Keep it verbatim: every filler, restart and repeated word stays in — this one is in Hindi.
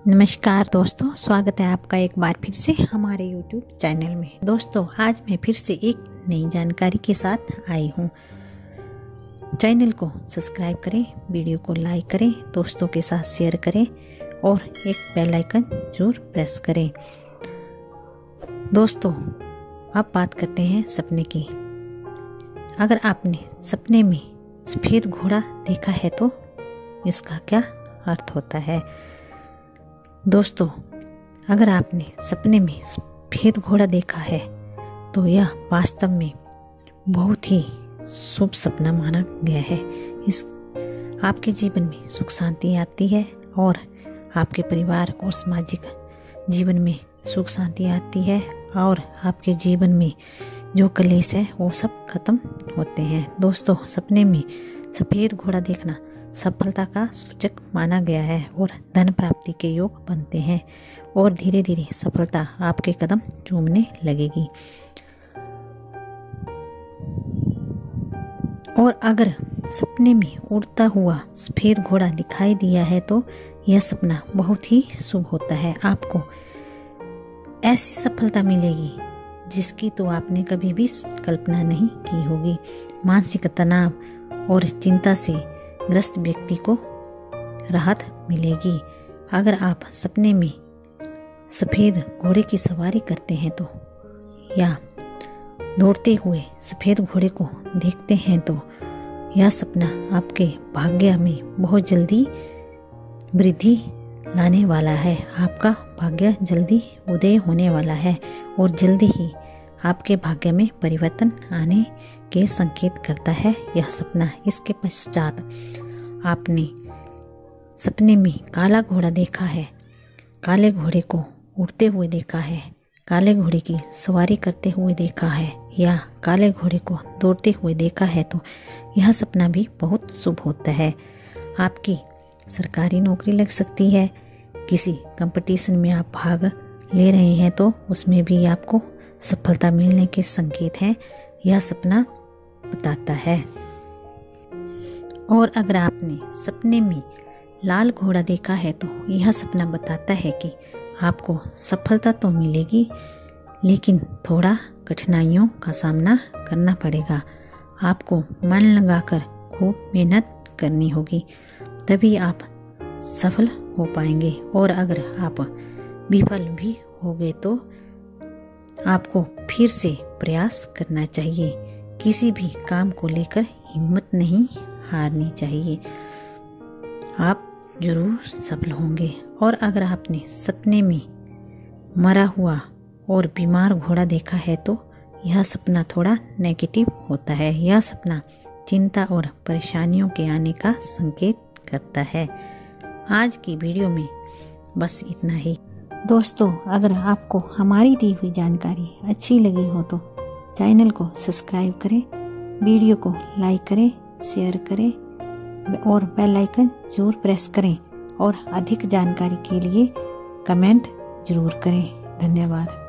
नमस्कार दोस्तों, स्वागत है आपका एक बार फिर से हमारे यूट्यूब चैनल में। दोस्तों, आज मैं फिर से एक नई जानकारी के साथ आई हूँ। चैनल को सब्सक्राइब करें, वीडियो को लाइक करें, दोस्तों के साथ शेयर करें और एक बेल आइकन जरूर प्रेस करें। दोस्तों, अब बात करते हैं सपने की। अगर आपने सपने में सफ़ेद घोड़ा देखा है तो इसका क्या अर्थ होता है? दोस्तों, अगर आपने सपने में सफ़ेद घोड़ा देखा है तो यह वास्तव में बहुत ही शुभ सपना माना गया है। इस आपके जीवन में सुख शांति आती है और आपके परिवार और सामाजिक जीवन में सुख शांति आती है और आपके जीवन में जो कलेश है वो सब खत्म होते हैं। दोस्तों, सपने में सफ़ेद घोड़ा देखना सफलता का सूचक माना गया है और धन प्राप्ति के योग बनते हैं और धीरे धीरे सफलता आपके कदम चूमने लगेगी। और अगर सपने में उड़ता हुआ सफ़ेद घोड़ा दिखाई दिया है तो यह सपना बहुत ही शुभ होता है। आपको ऐसी सफलता मिलेगी जिसकी तो आपने कभी भी कल्पना नहीं की होगी। मानसिक तनाव और चिंता से ग्रस्त व्यक्ति को राहत मिलेगी। अगर आप सपने में सफ़ेद घोड़े की सवारी करते हैं तो या दौड़ते हुए सफ़ेद घोड़े को देखते हैं तो यह सपना आपके भाग्य में बहुत जल्दी वृद्धि लाने वाला है। आपका भाग्य जल्दी उदय होने वाला है और जल्दी ही आपके भाग्य में परिवर्तन आने के संकेत करता है यह सपना। इसके पश्चात आपने सपने में काला घोड़ा देखा है, काले घोड़े को उड़ते हुए देखा है, काले घोड़े की सवारी करते हुए देखा है या काले घोड़े को दौड़ते हुए देखा है तो यह सपना भी बहुत शुभ होता है। आपकी सरकारी नौकरी लग सकती है, किसी कंपटीशन में आप भाग ले रहे हैं तो उसमें भी आपको सफलता मिलने के संकेत हैं, यह सपना बताता है। और अगर आपने सपने में लाल घोड़ा देखा है तो यह सपना बताता है कि आपको सफलता तो मिलेगी लेकिन थोड़ा कठिनाइयों का सामना करना पड़ेगा। आपको मन लगाकर खूब मेहनत करनी होगी, तभी आप सफल हो पाएंगे। और अगर आप विफल भी हो गए तो आपको फिर से प्रयास करना चाहिए। किसी भी काम को लेकर हिम्मत नहीं हारनी चाहिए, आप जरूर सफल होंगे। और अगर आपने सपने में मरा हुआ और बीमार घोड़ा देखा है तो यह सपना थोड़ा नेगेटिव होता है। यह सपना चिंता और परेशानियों के आने का संकेत करता है। आज की वीडियो में बस इतना ही। दोस्तों, अगर आपको हमारी दी हुई जानकारी अच्छी लगी हो तो चैनल को सब्सक्राइब करें, वीडियो को लाइक करें, शेयर करें और बेल आइकन जरूर प्रेस करें और अधिक जानकारी के लिए कमेंट जरूर करें। धन्यवाद।